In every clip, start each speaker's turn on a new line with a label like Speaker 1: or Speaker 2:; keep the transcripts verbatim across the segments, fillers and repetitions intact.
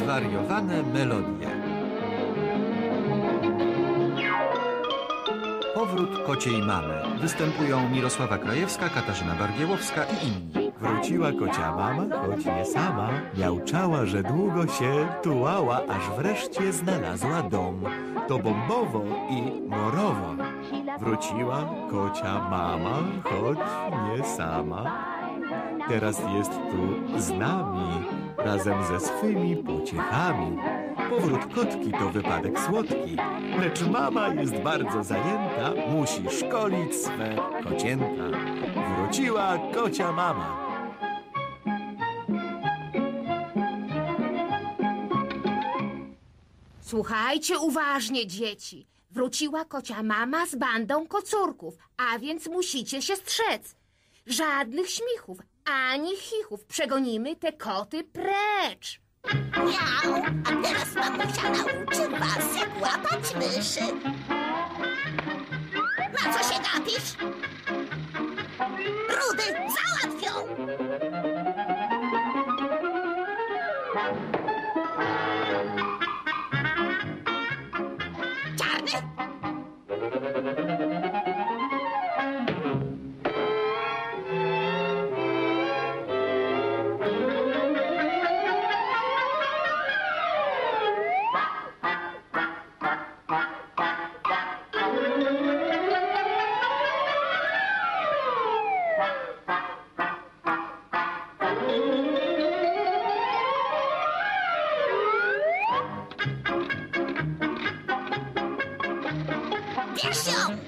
Speaker 1: Zwariowane melodie. Powrót kociej mamy. Występują Mirosława Krajewska, Katarzyna Bargiełowska i inni.
Speaker 2: Wróciła kocia mama, choć nie sama. Miauczała, że długo się tułała, aż wreszcie znalazła dom. To bombowo i morowo. Wróciła kocia mama, choć nie sama. Teraz jest tu z nami, razem ze swymi pociechami. Powrót kotki to wypadek słodki, lecz mama jest bardzo zajęta, musi szkolić swe kocięta. Wróciła kocia mama.
Speaker 3: Słuchajcie uważnie, dzieci. Wróciła kocia mama z bandą kocurków, a więc musicie się strzec. Żadnych śmichów, ani chichów. Przegonimy te koty precz.
Speaker 4: Miau, a teraz mamusia nauczy was, jak łapać myszy. Na co się gapisz? Rudy załatwią! Czarny? Bierz ją!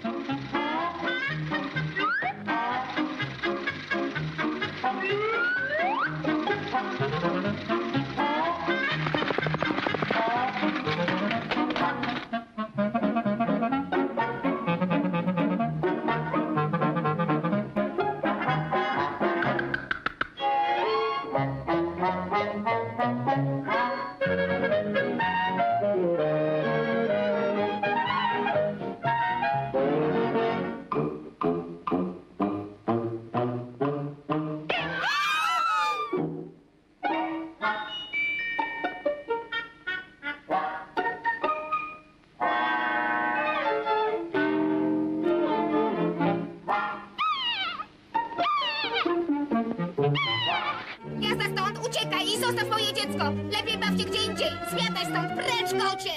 Speaker 3: Jazda stąd, uciekaj i zostaw moje dziecko. Lepiej bawcie gdzie indziej. Zmiataj stąd, precz, kocie!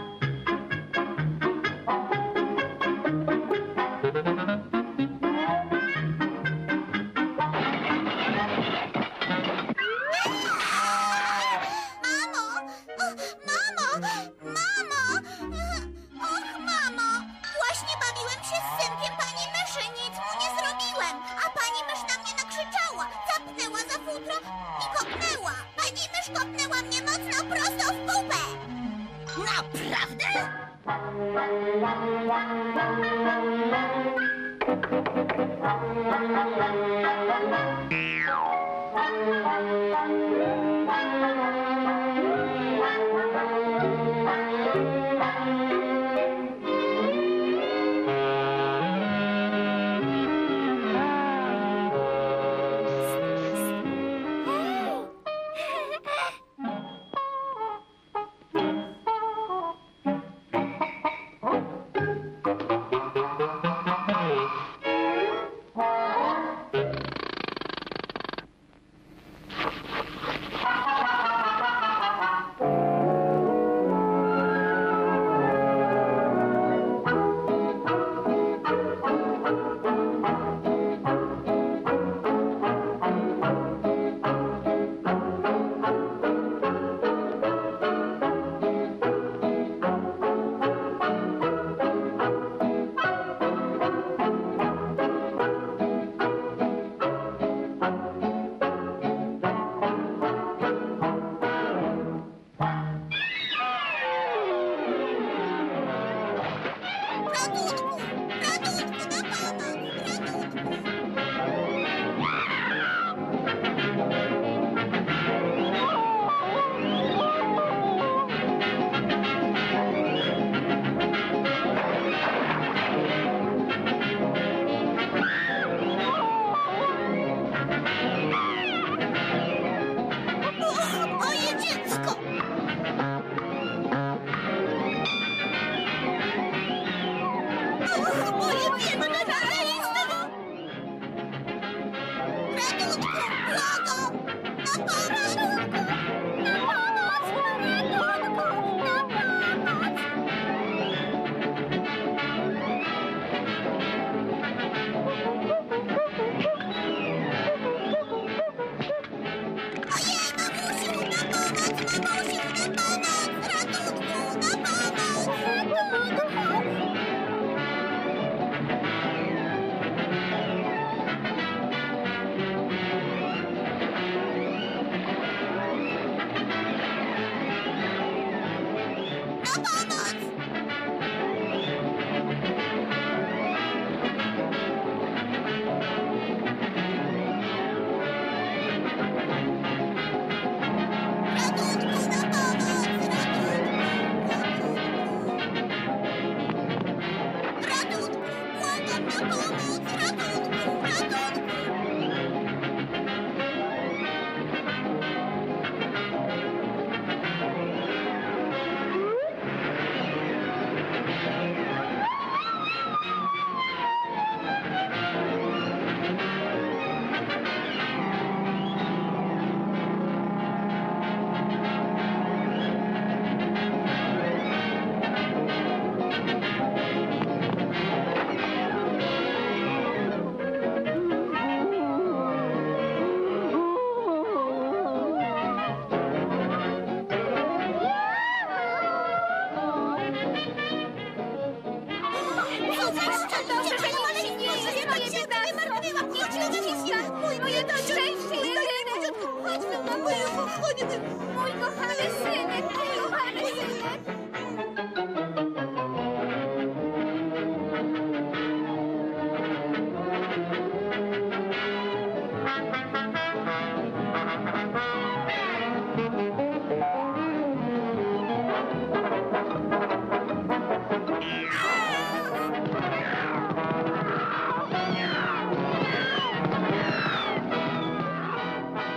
Speaker 4: Mamo! Mamo! Mamo! Och, mamo! Właśnie bawiłem się z synkiem pani myszy, nic mu nie zrobiłem. A pani mysz na mnie nakrzyczała, zapnęła za futro i kopnęła. Pani mysz kopnęła mnie mocno prosto w pupę. Naprawdę?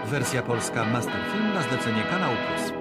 Speaker 1: Wersja polska Masterfilm na zlecenie Kanału Plus.